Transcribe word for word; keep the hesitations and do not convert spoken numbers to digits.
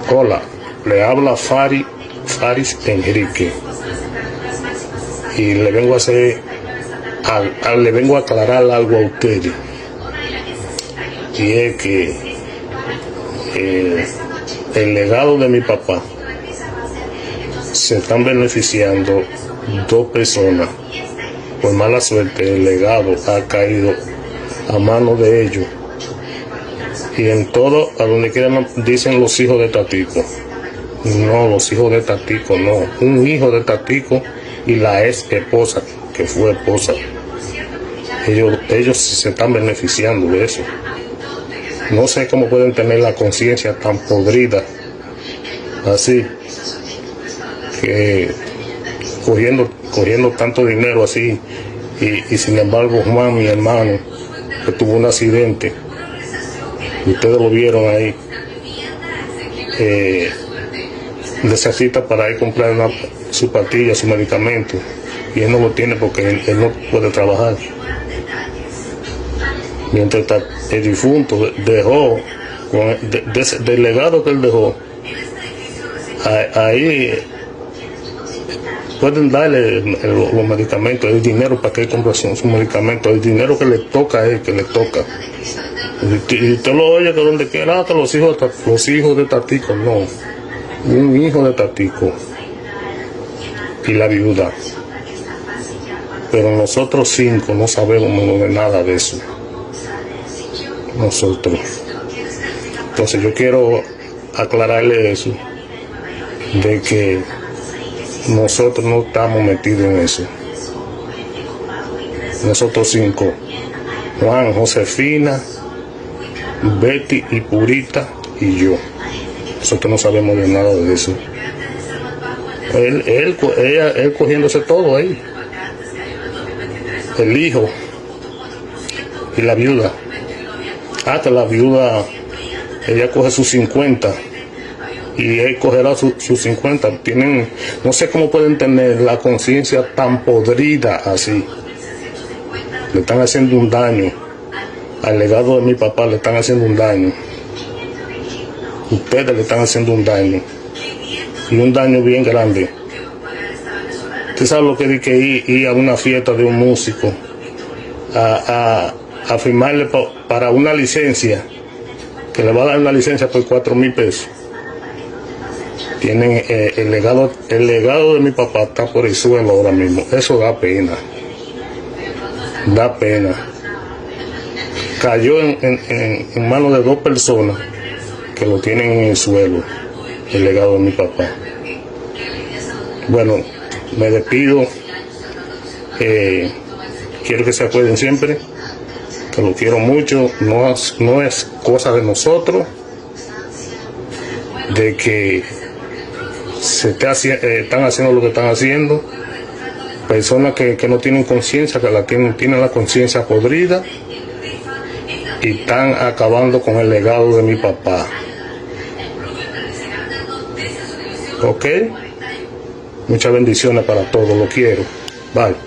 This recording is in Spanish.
Hola, le habla Fari, Faris Enrique, y le vengo a hacer, a, a, le vengo a aclarar algo a ustedes, y es que eh, el legado de mi papá se están beneficiando dos personas. Por mala suerte, el legado ha caído a manos de ellos. Y en todo, a donde quieran, dicen los hijos de Tatico. No, los hijos de Tatico, no. Un hijo de Tatico y la ex esposa, que fue esposa. Ellos, ellos se están beneficiando de eso. No sé cómo pueden tener la conciencia tan podrida, así, que cogiendo, cogiendo tanto dinero así, y, y sin embargo Juan, mi hermano, que tuvo un accidente, ustedes lo vieron ahí, eh, necesita para ir a comprar una, su pastilla, su medicamento, y él no lo tiene porque él, él no puede trabajar. Mientras el difunto dejó, con el, de, de, del legado que él dejó, ahí pueden darle el, el, los medicamentos, el dinero para que él compre sus su medicamentos, el dinero que le toca a él, que le toca. Y usted lo oye que donde quiera, hasta los hijos, los hijos de Tatico, no. Un hijo de Tatico y la viuda. Pero nosotros cinco no sabemos de nada de eso. Nosotros. Entonces yo quiero aclararle eso, de que nosotros no estamos metidos en eso. Nosotros cinco, Juan, Josefina, Betty y Purita y yo. Nosotros no sabemos de nada de eso. Él, él, ella, él cogiéndose todo ahí. El hijo y la viuda. Hasta la viuda, ella coge sus cincuenta y él cogerá sus su cincuenta. Tienen, no sé cómo pueden tener la conciencia tan podrida así. Le están haciendo un daño. Al legado de mi papá le están haciendo un daño. Ustedes le están haciendo un daño. Y un daño bien grande. Usted sabe lo que es que ir, ir a una fiesta de un músico a, a, a firmarle pa, para una licencia, que le va a dar una licencia por cuatro mil pesos. Tienen eh, el legado, el legado de mi papá está por el suelo ahora mismo. Eso da pena. Da pena. Cayó en, en, en, en manos de dos personas que lo tienen en el suelo, el legado de mi papá. Bueno, me despido. Eh, quiero que se acuerden siempre que lo quiero mucho. No es, no es cosa de nosotros, de que se está, eh, están haciendo lo que están haciendo. Personas que, que no tienen conciencia, que la tienen, tienen la conciencia podrida y están acabando con el legado de mi papá. ¿Ok? Muchas bendiciones para todos, lo quiero. Bye.